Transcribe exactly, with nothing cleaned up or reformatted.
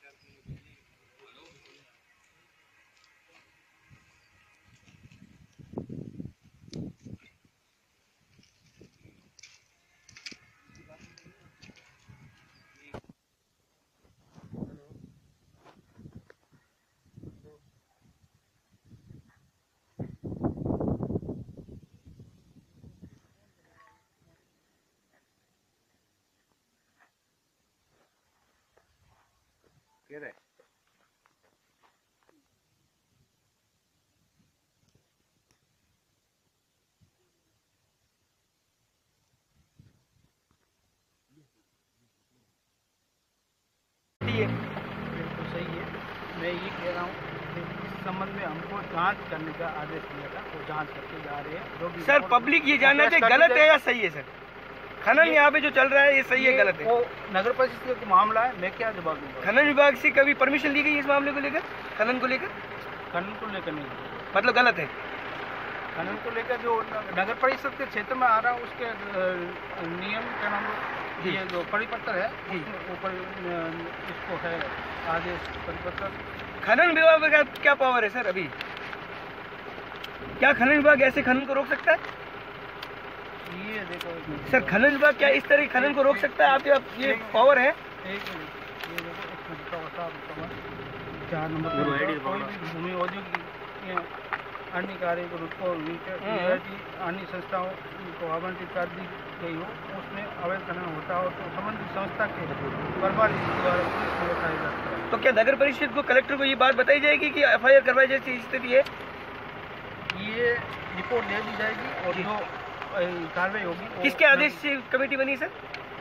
है बिल्कुल सही है। मैं ये कह रहा हूँ इस संबंध में हमको जांच करने का आदेश दिया था, वो जांच करके जा रहे हैं। जो भी सर पब्लिक ये जानना चाहिए गलत है या सही है सर? खनन यहाँ पे जो चल रहा है ये सही है गलत है? वो नगर परिषद का मामला है, मैं क्या जवाब दूंगा? खनन विभाग से कभी परमिशन ली गई इस मामले को लेकर, खनन को लेकर? खनन को लेकर नहीं, मतलब गलत है। खनन को लेकर जो नगर परिषद के क्षेत्र में आ रहा है उसके नियम क्या नाम ये जो परिपत्र है ऊपर इसको है आदेश परिपत्र। खनन विभाग का क्या पावर है सर अभी? क्या खनन विभाग ऐसे खनन को रोक सकता है? ये देखो सर, खनन विभाग क्या इस तरह खनन को रोक सकता है? आपके ये पावर है? एक मिनट, ये देखो चार नंबर कोई भी भूमि औद्योगिक अन्य कार्य को रुको अन्य संस्थाओं को आवंटित कर दी गई हो उसमें अवैध खनन होता हो तो संबंधित संस्था के बर्बादी द्वारा पुलिस को बताया जाता है। तो क्या नगर परिषद को, कलेक्टर को ये बात बताई जाएगी कि एफ आई आर करवाई जैसी स्थिति है? ये रिपोर्ट दे दी जाएगी और जो कार्रवाई होगी। किसके आदेश से कमेटी बनी सर?